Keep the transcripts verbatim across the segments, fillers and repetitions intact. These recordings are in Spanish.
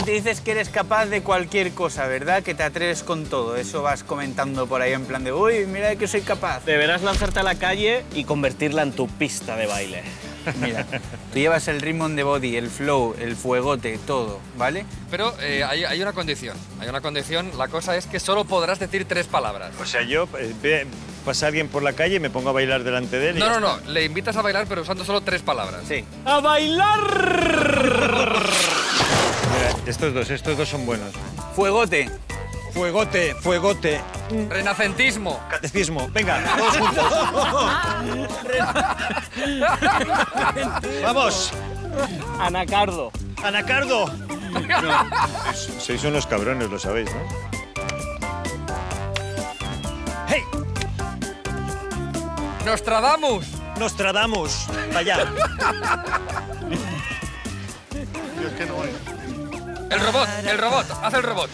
te dices que eres capaz de cualquier cosa, ¿verdad? Que te atreves con todo. Eso vas comentando por ahí en plan de, uy, mira de que soy capaz. Deberás lanzarte a la calle y convertirla en tu pista de baile. Mira, tú llevas el ritmo on the body, el flow, el fuegote, todo, ¿vale? Pero eh, hay, hay una condición. Hay una condición. La cosa es que solo podrás decir tres palabras. O sea, yo eh, ve, pasa alguien por la calle y me pongo a bailar delante de él y No, ya no, está. no. Le invitas a bailar, pero usando solo tres palabras. Sí. ¡A bailar! Mira, estos dos, estos dos son buenos. Fuegote. Fuegote, fuegote, Renacentismo. catecismo. Venga, todos juntos. ¡Vamos! Anacardo. ¡Anacardo! No, sois unos cabrones, lo sabéis, ¿no? ¡Hey! Nostradamus. Nostradamus. Vaya. El robot, el robot. Haz el robot.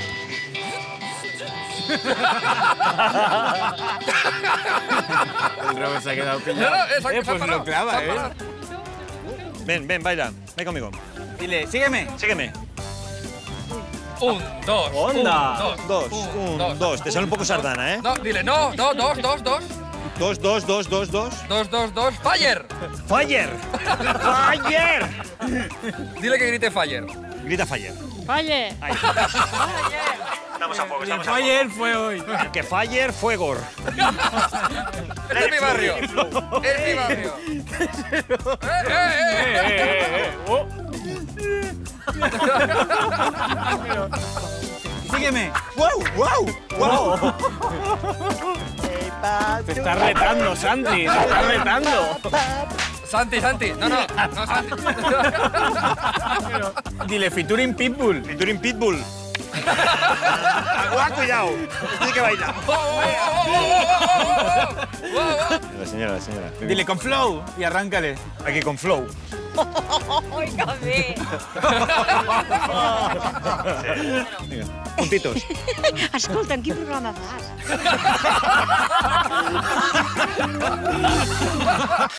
El Robert se ha quedado No, pillado. no, esa, Eh, esa pues parado, lo clava, esa ¿eh? parado. Ven, ven, baila. Ven conmigo. Dile, sígueme. Sígueme. Un, dos, Onda. un, dos, Dos, un, un, dos. dos. Te sale un poco sardana, ¿eh? No, dile, no, no, dos, dos, dos. Dos, dos, dos, dos, dos. Dos, dos, dos. ¡Fire! ¡Fire! ¡Fire! Dile que grite fire. Grita fire. Oye, Ahí. Estamos a fuego, estamos a fuego. Ayer fue hoy. Que fire, fuegor. Este es mi barrio. Es mi barrio. ¡Eh, eh, eh! Sígueme. ¡Wow, wow, wow! Te estás retando, Santi. Te estás retando. Santi, Santi. No, no, no, Santi. Dile, featuring Pitbull. Featuring Pitbull. ¡Ah, cuidado! Tiene que bailar. Oh, oh, oh, oh, oh, oh, oh. La señora, la señora. Dile, con flow. Y arráncale. Aquí con flow. oiga, ve. Venga, puntitos. Escolta, en quin programa vas?